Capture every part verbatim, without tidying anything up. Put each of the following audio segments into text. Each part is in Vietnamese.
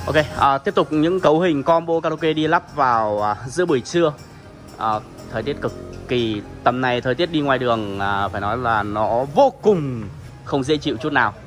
Ok, à, tiếp tục những cấu hình combo karaoke đi lắp vào à, giữa buổi trưa. à, Thời tiết cực kỳ, tầm này thời tiết đi ngoài đường à, phải nói là nó vô cùng không dễ chịu chút nào.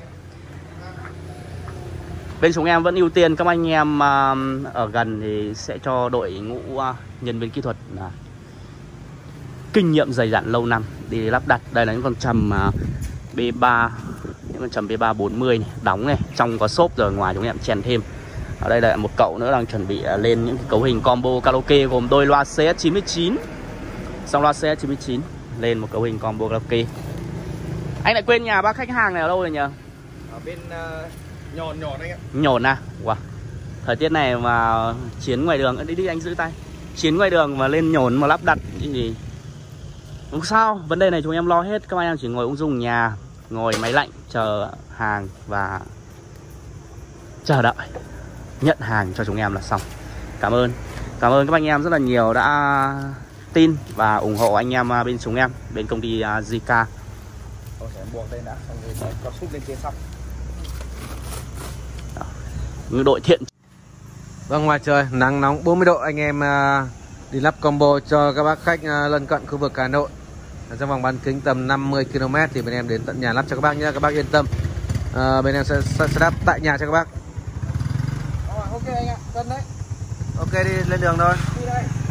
Bên chúng em vẫn ưu tiên các anh em à, ở gần thì sẽ cho đội ngũ à, nhân viên kỹ thuật à, kinh nghiệm dày dặn lâu năm đi lắp đặt. Đây là những con trầm à, B ba, những con trầm B ba bốn mươi này, đóng này, trong có xốp rồi, ngoài chúng em chèn thêm. Ở đây là một cậu nữa đang chuẩn bị lên những cái cấu hình combo karaoke gồm đôi loa C S chín mươi chín, xong loa C S chín mươi chín lên một cấu hình combo karaoke. Anh lại quên nhà bác khách hàng này ở đâu rồi nhỉ? Ở bên uh, Nhồn, Nhồn anh ạ. Nhồn à? Wow. Thời tiết này mà chiến ngoài đường, đi đi anh giữ tay. Chiến ngoài đường mà lên Nhồn mà lắp đặt thì không sao, vấn đề này chúng em lo hết. Các anh em chỉ ngồi ung dung nhà, ngồi máy lạnh chờ hàng và chờ đợi nhận hàng cho chúng em là xong. Cảm ơn Cảm ơn các anh em rất là nhiều đã tin và ủng hộ anh em bên chúng em, bên công ty gi ca. Tôi sẽ buộc đây đã, xong rồi cho súp lên trên xong. Ngư đội thiện. Vâng, ngoài trời nắng nóng bốn mươi độ, anh em đi lắp combo cho các bác khách lân cận khu vực Hà Nội trong vòng bán kính tầm năm mươi ki lô mét thì bên em đến tận nhà lắp cho các bác nhé. Các bác yên tâm, à, bên em sẽ setup tại nhà cho các bác. Ok anh ạ, cân đấy. Ok, đi lên đường thôi. Đi đây.